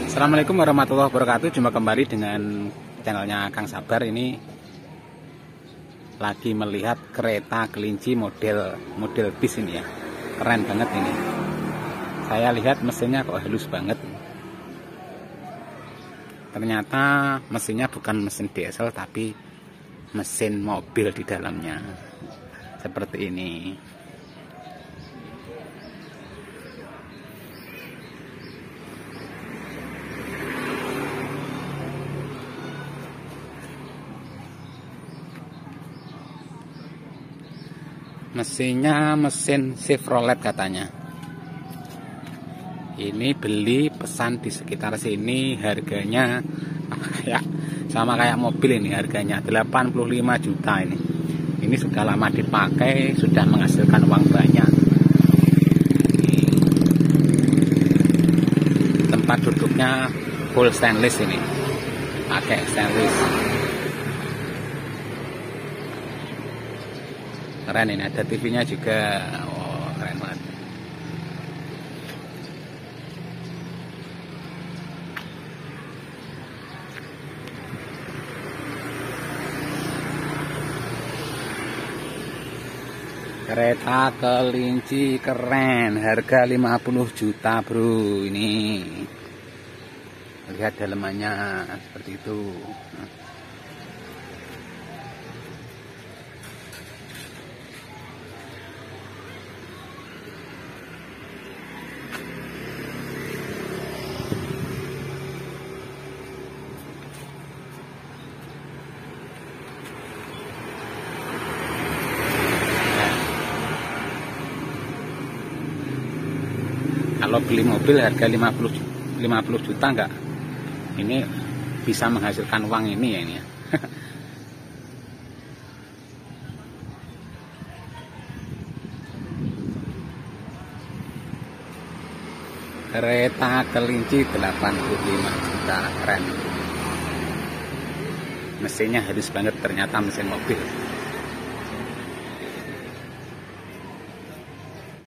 Assalamualaikum warahmatullahi wabarakatuh. Jumpa kembali dengan channelnya Kang Sabar. Ini lagi melihat kereta kelinci model bis ini ya. Keren banget ini. Saya lihat mesinnya kok halus banget. Ternyata mesinnya bukan mesin diesel tapi mesin mobil di dalamnya. Seperti ini. Mesinnya mesin Chevrolet katanya. Ini beli pesan di sekitar sini, harganya sama kayak mobil ini, harganya 85 juta ini. Ini sudah lama dipakai, sudah menghasilkan uang banyak. Tempat duduknya full stainless ini, pakai stainless. Keren ini, ada TV-nya juga. Oh, keren banget. Kereta kelinci keren, harga 50 juta bro. Ini lihat dalamannya seperti itu. Kalau beli mobil harga 50 juta enggak, ini bisa menghasilkan uang ini ya ini ya. Kereta kelinci 85 juta, keren. Mesinnya halus banget, ternyata mesin mobil.